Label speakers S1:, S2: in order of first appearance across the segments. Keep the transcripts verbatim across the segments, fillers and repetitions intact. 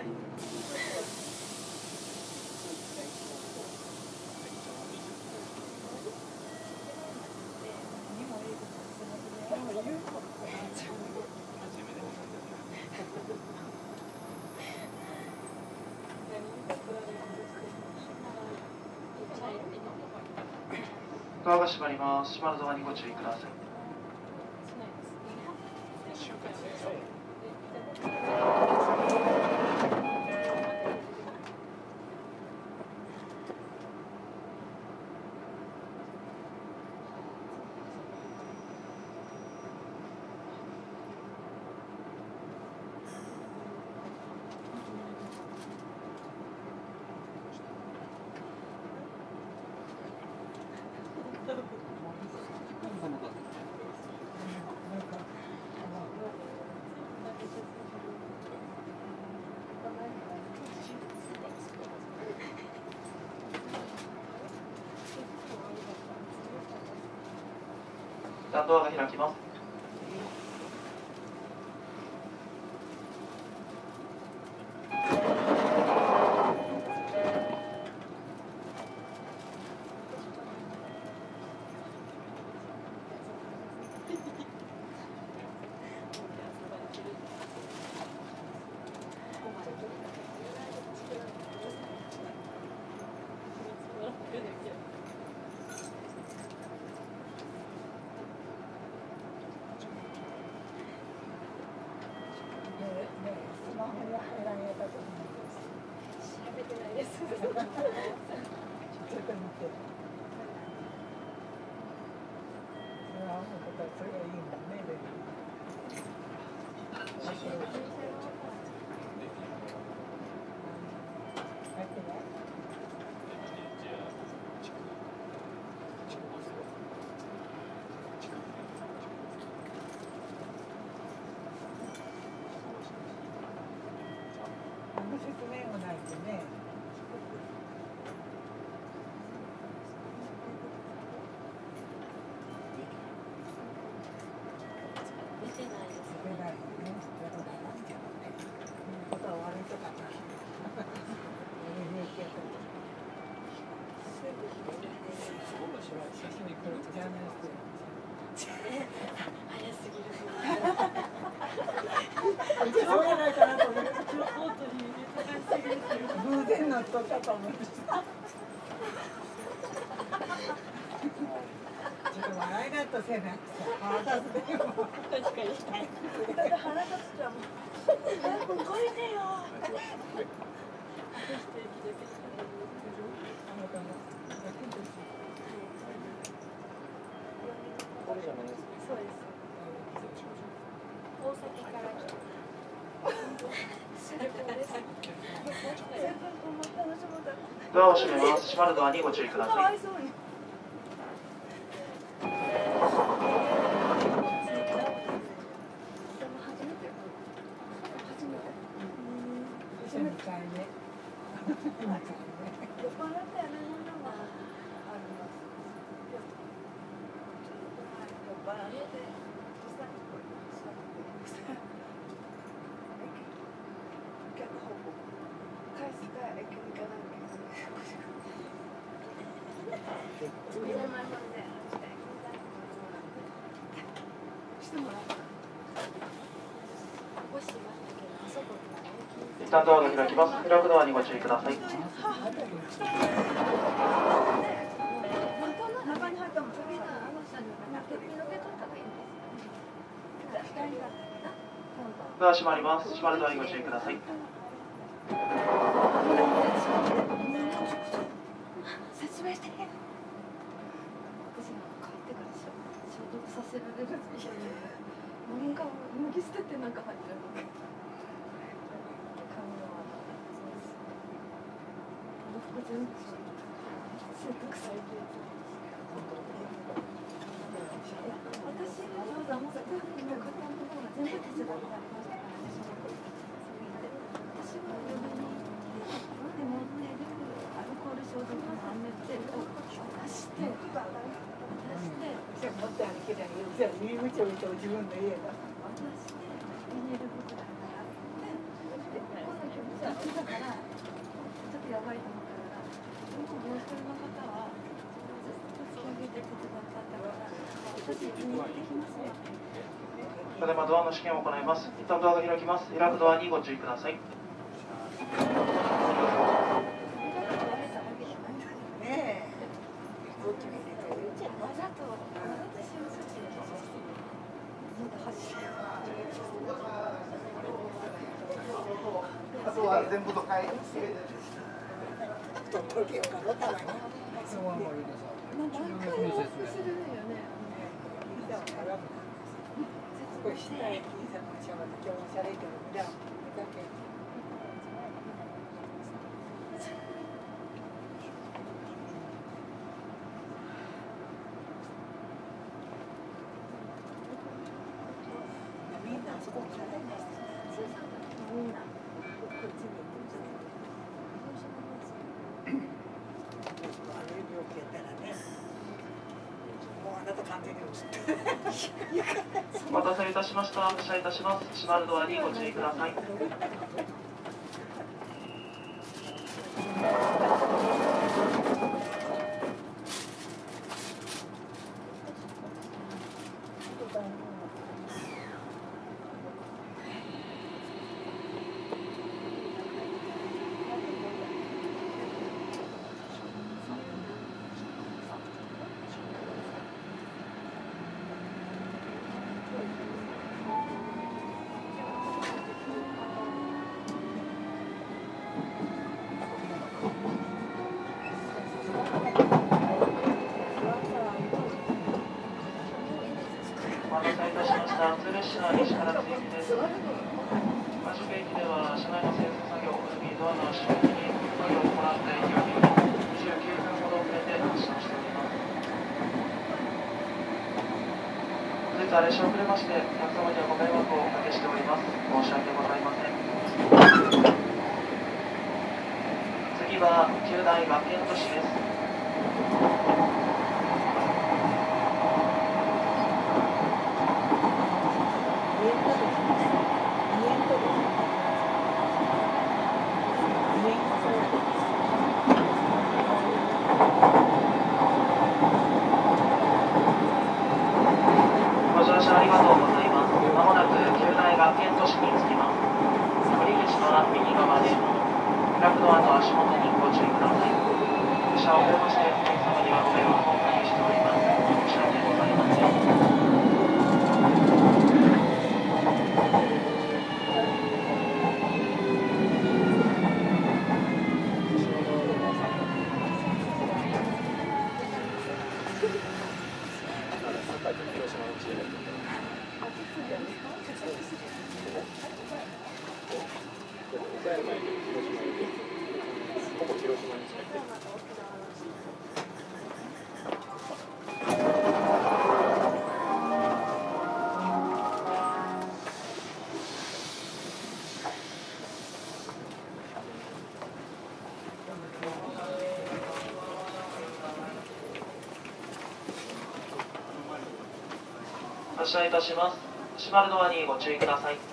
S1: ドアが閉まります。閉まるドアにご注意ください。ドアが開きます。
S2: 説明もないとね。
S3: 出てないです。
S2: 出ないよね。ことは悪いとかな。写真に来るジャーナリスト。
S3: 早すぎる。
S2: そうやないかなと思って。偶然乗っとったと思って。ちょっと笑いだとせなくさ、腹立つでよ。
S3: 確かに。だって腹立つじゃん。早く動いてよ。そうです。大阪から来た。
S1: ドアを閉めます。閉まるドアにご注意ください。
S3: かわいそうに。
S1: 一旦ドアが開きます。開くドアにご注意ください。ドア閉まります。閉まるドアにご注意ください。
S3: 説明して。私が帰ってから消毒させられる。なんか脱ぎ捨ててなんか入ってる。全部洗濯されてる。私のそうだもうスタッフの方の方が全部手伝ってありましたからね。私は嫁にでもねアルコール消毒のアメテを渡して渡して
S2: 持って歩けないよ。じゃあ入り口を見て自分の家だ。
S3: 渡してビニール袋に洗ってでこの曲じゃってたからちょっとやばいと思ったから、もう一人の方はずっと突き上げて手伝ったから私一に行ってきますよ。
S1: ただいまドアの試験を行います。一旦ドアが開きます。開くドアにご注意ください。
S3: わざとわざとしようとしてる。まだ走る。
S4: あとは全部都会。
S2: ところけよかろたまに。そうはもういいです。
S3: まあ何回もするよね。
S2: これ下へ金さんのしゃべって今日もしゃれてるんだ。だけ。みんなあそこからね。
S3: みんなこっちに行ってる。
S2: 悪い病気やったらね。もうあなた完全に映ってる。
S1: お待たせいたしました。発車いたします。閉まるドアにご注意ください。お待たせいたしました。普通列車西から追記です。馬宿駅では車内の清掃作業およびドアの閉め切り作業を行っているようににじゅうきゅうふんほど遅れて発車しております。本日は列車遅れましてお客様にはご迷惑をおかけしております。申し訳ございません。次は九大学園都市です。ご乗車ありがとうございます。まもなく九大学園都市に着きます。乗り口は右側で、開くドアの足元にご注意ください。列車を遅れまして、お客様にはご迷惑をおかけしております。申し訳ございません。発車いたします。閉まるドアにご注意ください。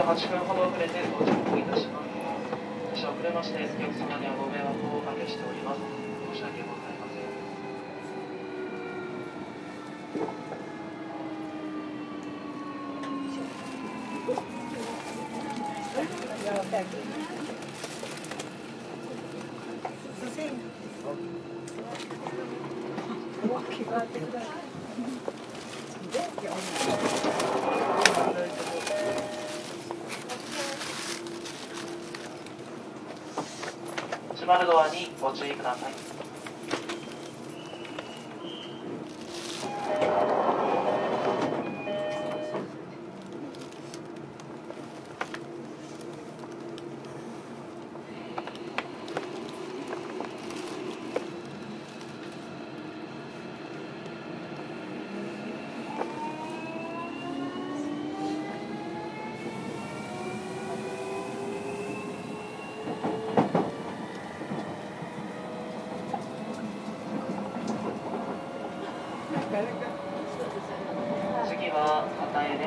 S1: はちふんほど遅れて到着いたします。列車遅れましてお客様にはご迷惑をおかけしております。申し訳ございません。閉まるドアにご注意ください。次は片江です。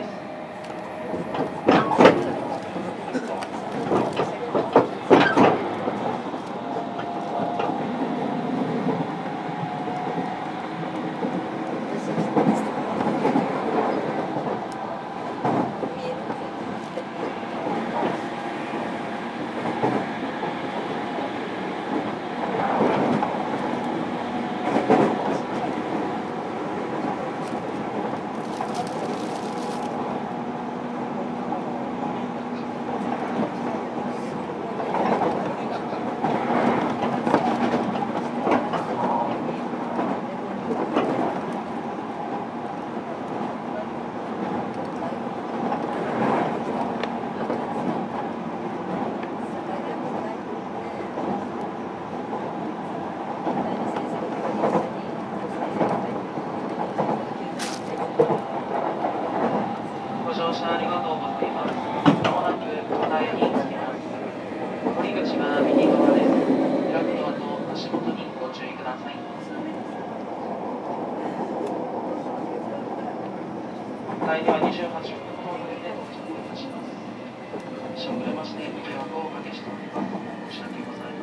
S1: ご乗車ありがとうございます。まもなく片江に着きます。降り口は右側です。開くドアと足元にご注意ください。片江にはにじゅうはっぷんほど遅れて到着いたします。列車遅れましてご迷惑をおかけしております。申し訳ございません。